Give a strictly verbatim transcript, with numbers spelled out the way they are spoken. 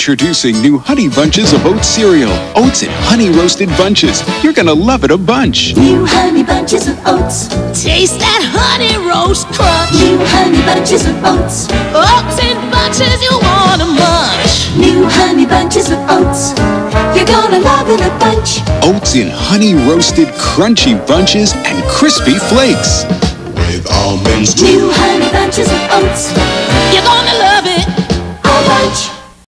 Introducing new Honey Bunches of Oats cereal. Oats and Honey Roasted Bunches. You're gonna love it a bunch. New Honey Bunches of Oats. Taste that honey roast crunch. New Honey Bunches of Oats. Oats and bunches you wanna munch. New Honey Bunches of Oats. You're gonna love it a bunch. Oats in Honey Roasted Crunchy Bunches and Crispy Flakes. With almonds. New Honey Bunches of Oats. You're gonna love it.